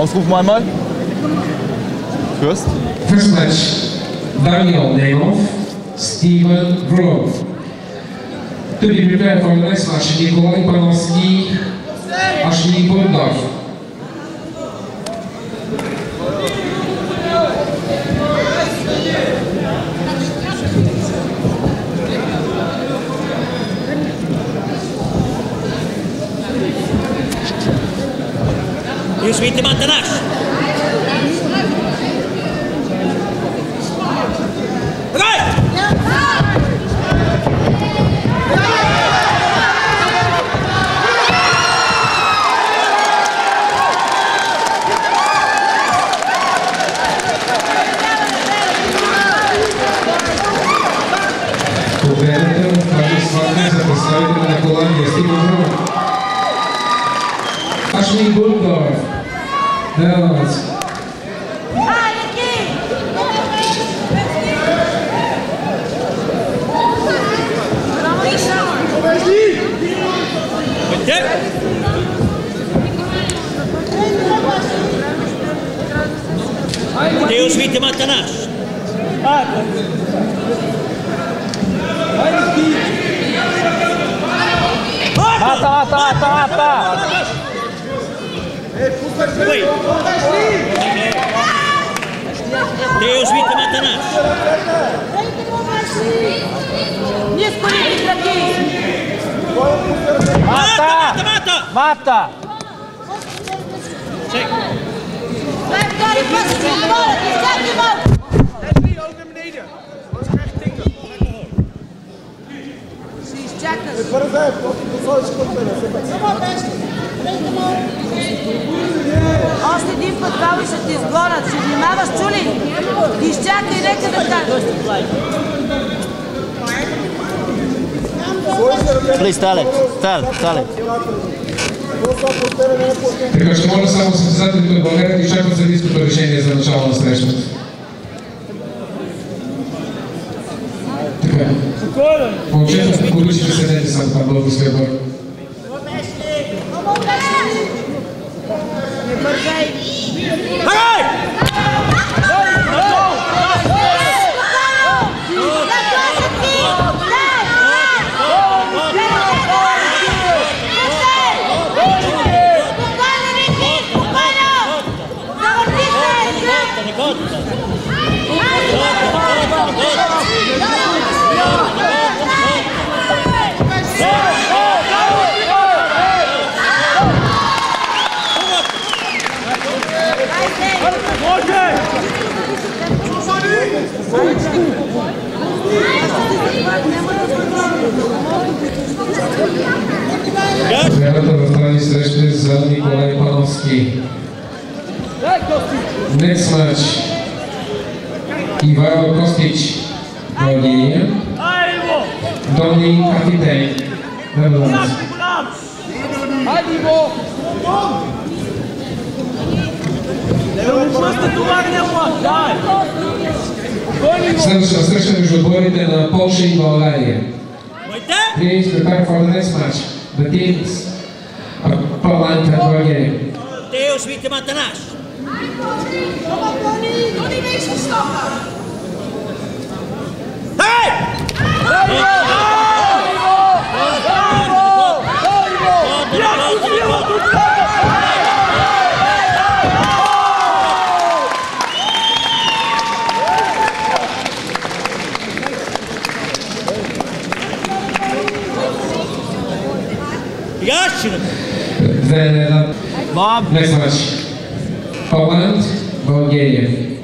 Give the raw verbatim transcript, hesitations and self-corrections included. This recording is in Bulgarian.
Ausrufen einmal. Fürst. First match, Daniel Nemov, Steven Grove. To be prepared for the next match, Nikolai Panovsky, Ashley Bulgaria. Już widzę Mantanasz. Ashley Bulgaria. Teraz. Ty już widzę Mantanasz. Mata, mata, mata, mata! Ty już widzę Mantanasz. Nie skórzyli dragi! Mata! Mata! Mata! Check. Blijf daar, je past het in de bal, je staat je bal! Leslie, ook naar beneden. Dat is echt dingen. Precies, checkers. Als ти един път давиш да ти изгонят, ще внимаваш, чули? Изчакай, нека да стане. Please tell it. Tell, tell it. Така ще моля само състезателите от България да изчакват съдийското решение за начало на срещата. Така. По-често количите седете само там българския бър. Не бързай! Времето в тази среща за Николай Пановски. Next match, Ивайло Костич, Bulgaria, Dominik Kapitej, Netherlands. Следващата среща между отборите на Полша и България. Please prepare for the next match. The teams of Poland and Bulgaria. Ty już widzę Mantanasz. Hej! Then uh, Bob. next match, Poland, Bulgaria.